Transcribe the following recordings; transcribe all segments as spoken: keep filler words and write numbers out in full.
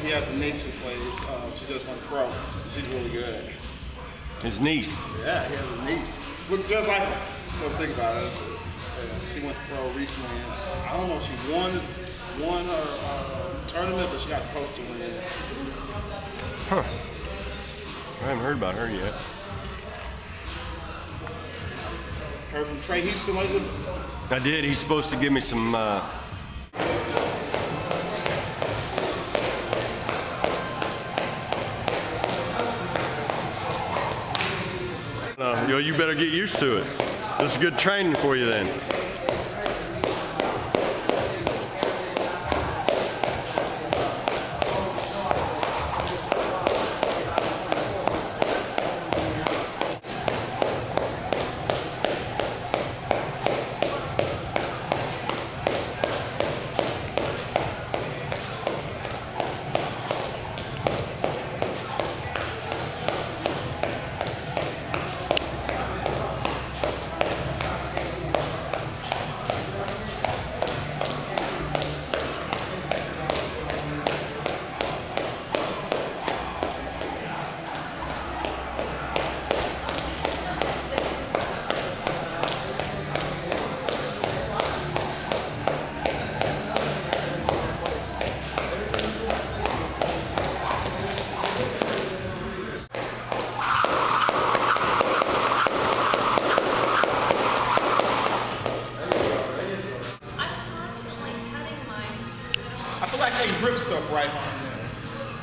he has a niece who plays. Uh, she just went pro. She's really good. His niece? Yeah, he has a niece. Looks just like him. So think about it. Yeah, she went to pro recently. And I don't know if she won won her uh, tournament, but she got close to winning. Huh. I haven't heard about her yet. Heard from Trey Houston lately? I did. He's supposed to give me some. Uh, uh, you, know, you better get used to it. This is good training for you then. I feel like they grip stuff right on this.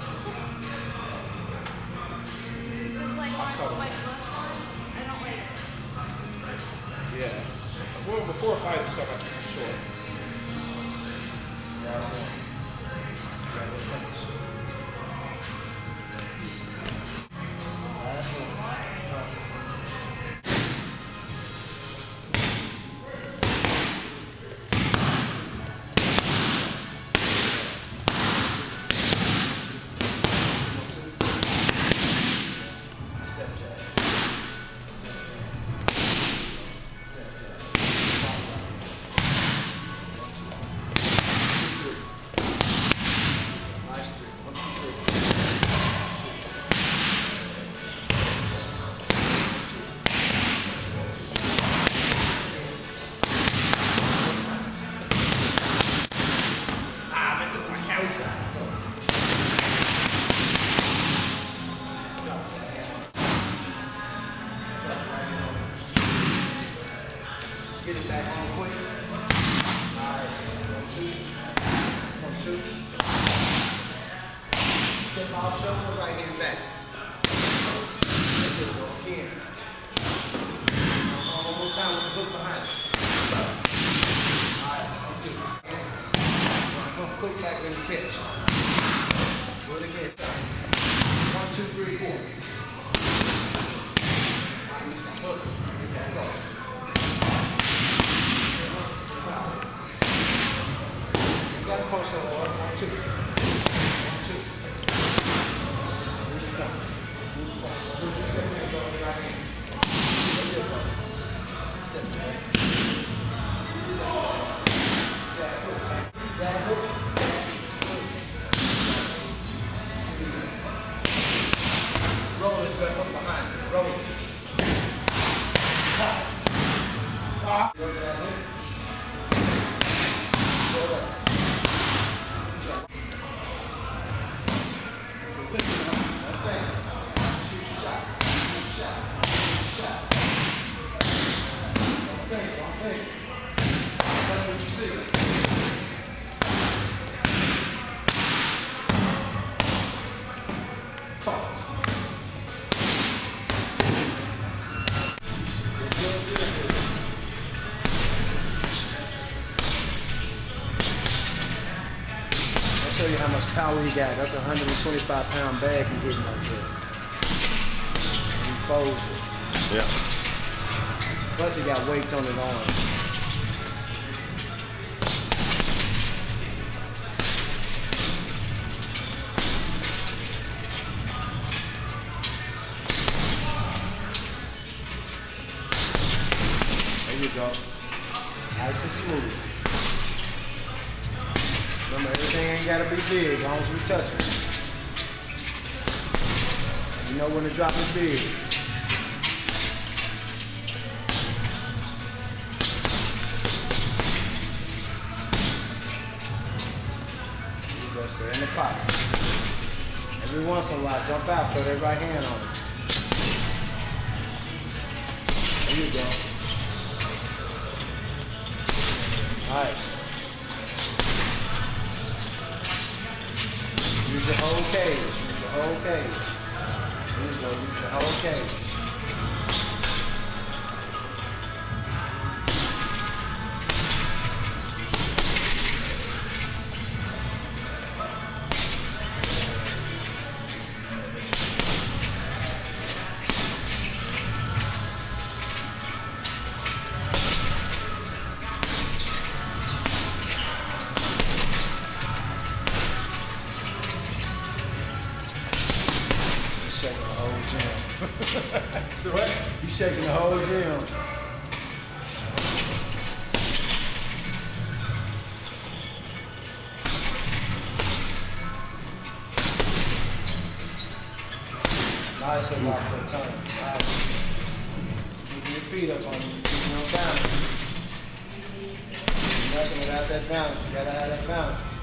It's like when I put my gloves on, I don't like it. Yeah. Well, before a fight and stuff, I keep it short. Last one. Get it back on quick. Nice. One, two. One, two. Step off shoulder, right hand back. There you go. Again. One more time with the hook behind it. Alright, one, two. Come quick back when you catch. Do it again. One, two, three, four. Alright, you stop. Hook. Get that go. You got to push that one, one, two. One, two. Here you go. Move the ball. Move the step and go right hand. There you go. Step back. Jab hook. Jab hook. Roll this back up behind you. Roll it. Pop. Pop. Go to that hook. Show you how much power you got. That's a one hundred twenty-five pound bag you're getting right there. And he folds it. Yeah. Plus he got weights on his arms. There you go. Nice and smooth. Remember, everything ain't gotta be big as long as we touch it. You know when to drop his beard. You go stay in the pocket. Every once in a while, jump out, throw that right hand on it. There you go. Nice. Use your whole cage. Use your whole cage. There you go. Use your whole cage. Shaking the whole gym. What? He's shaking the whole gym. Nice hit off the tongue. Nice. Keep your feet up on you. Keep them balance. Nothing without that balance. You gotta have that balance.